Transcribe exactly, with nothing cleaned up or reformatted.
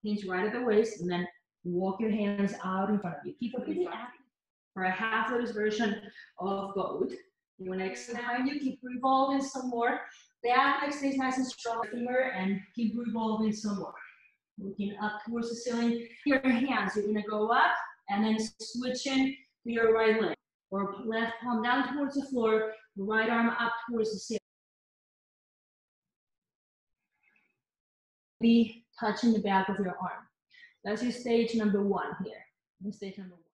hands right at the waist, and then walk your hands out in front of you. Keep pretty active for a half lotus version of both. You want to exhale, you keep revolving some more. Back leg stays nice and strong, femur, and keep revolving some more. Looking up towards the ceiling. Your hands, you're gonna go up and then switch in to your right leg. Or left palm down towards the floor, right arm up towards the ceiling. Be touching the back of your arm. That's your stage number one here. Stage number one.